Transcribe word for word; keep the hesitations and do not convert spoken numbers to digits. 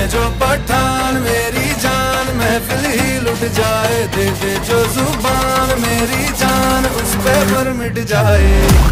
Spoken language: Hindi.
जो पठान मेरी जान महफिल ही लुट जाए, दे दे जो जुबान मेरी जान उस पे पर मिट जाए।